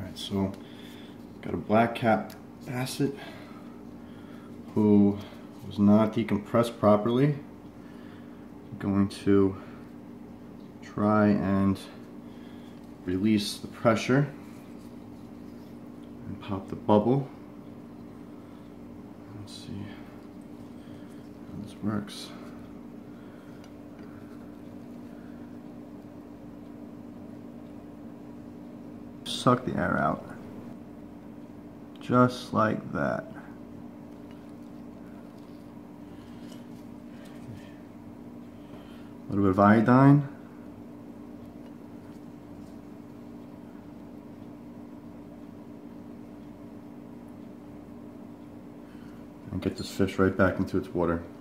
Alright, so got a Black Cap Basslet who was not decompressed properly. I'm going to try and release the pressure and pop the bubble. Let's see how this works. Suck the air out, just like that. A little bit of iodine. And get this fish right back into its water.